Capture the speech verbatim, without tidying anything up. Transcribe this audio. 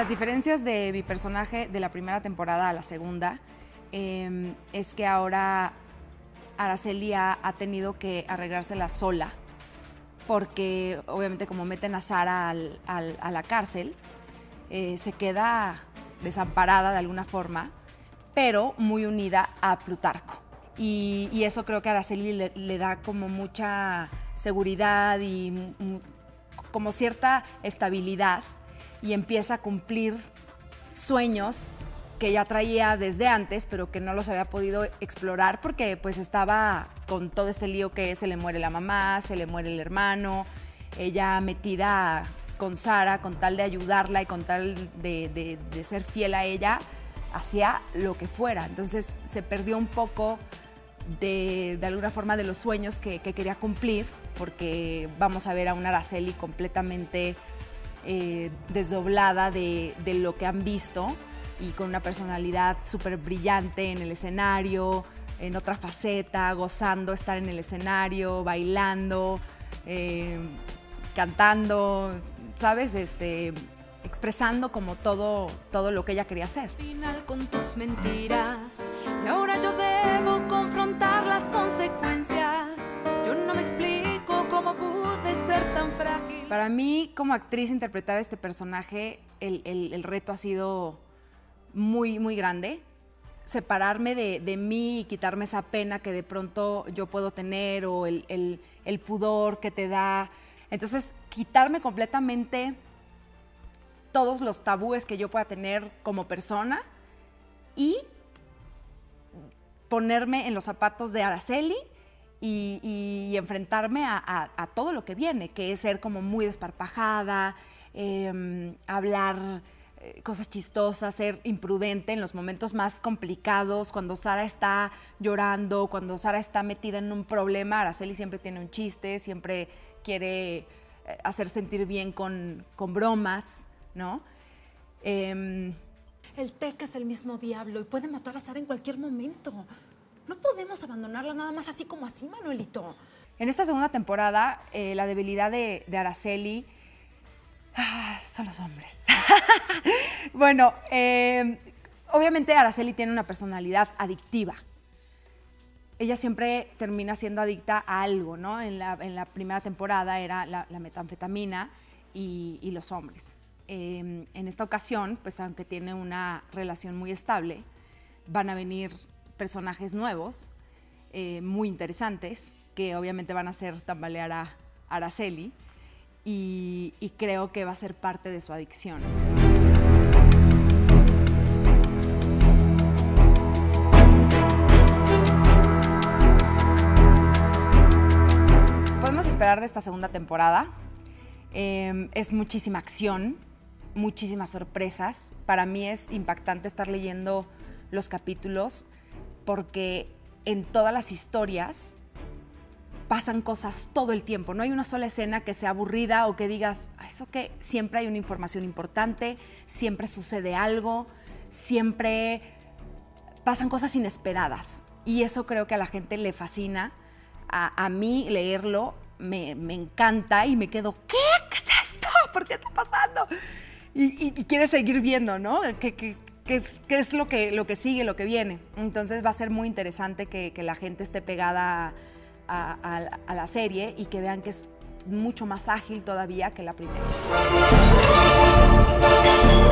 las diferencias de mi personaje de la primera temporada a la segunda eh, es que ahora Araceli ha, ha tenido que arreglársela sola, porque obviamente como meten a Sara al, al, a la cárcel, eh, se queda desamparada de alguna forma, pero muy unida a Plutarco. Y, y eso creo que a Araceli le, le da como mucha seguridad y m, como cierta estabilidad, y empieza a cumplir sueños que ya traía desde antes, pero que no los había podido explorar porque pues estaba con todo este lío que se le muere la mamá, se le muere el hermano, ella metida con Sara con tal de ayudarla y con tal de, de, de ser fiel a ella, hacía lo que fuera. Entonces se perdió un poco de, de alguna forma de los sueños que, que quería cumplir, porque vamos a ver a una Araceli completamente eh, desdoblada de, de lo que han visto, y con una personalidad súper brillante en el escenario, en otra faceta, gozando estar en el escenario, bailando, eh, cantando, ¿sabes? Este, expresando como todo, todo lo que ella quería hacer. Final con tus mentiras, y ahora yo debo confrontar las consecuencias. Yo no me explico cómo pude ser tan frágil. Para mí, como actriz, interpretar este personaje, el, el, el reto ha sido muy, muy grande. Separarme de, de mí y quitarme esa pena que de pronto yo puedo tener, o el, el, el pudor que te da. Entonces, quitarme completamente todos los tabúes que yo pueda tener como persona y ponerme en los zapatos de Araceli y, y enfrentarme a, a, a todo lo que viene, que es ser como muy desparpajada, eh, hablar cosas chistosas, ser imprudente en los momentos más complicados, cuando Sara está llorando, cuando Sara está metida en un problema. Araceli siempre tiene un chiste, siempre quiere hacer sentir bien con, con bromas, ¿no? Eh, El Teca es el mismo diablo y puede matar a Sara en cualquier momento. No podemos abandonarla nada más así como así, Manuelito. En esta segunda temporada, eh, la debilidad de, de Araceli ah, son los hombres. Bueno, eh, obviamente Araceli tiene una personalidad adictiva. Ella siempre termina siendo adicta a algo, ¿no? En la, en la primera temporada era la, la metanfetamina y, y los hombres. Eh, en esta ocasión, pues aunque tiene una relación muy estable, van a venir personajes nuevos, eh, muy interesantes, que obviamente van a hacer tambalear a Araceli, y, y creo que va a ser parte de su adicción. Podemos esperar de esta segunda temporada. Eh, es muchísima acción, muchísimas sorpresas. Para mí es impactante estar leyendo los capítulos porque en todas las historias pasan cosas todo el tiempo. No hay una sola escena que sea aburrida o que digas, ¿eso qué? Siempre hay una información importante, siempre sucede algo, siempre pasan cosas inesperadas. Y eso creo que a la gente le fascina. A, a mí leerlo me, me encanta y me quedo, ¿qué? ¿Qué es esto? ¿Por qué está pasando? Y, y, y quieres seguir viendo, ¿no? ¿Qué, qué, qué, es, qué es lo que, lo que sigue, lo que viene? Entonces va a ser muy interesante que, que la gente esté pegada a, a, a la serie y que vean que es mucho más ágil todavía que la primera.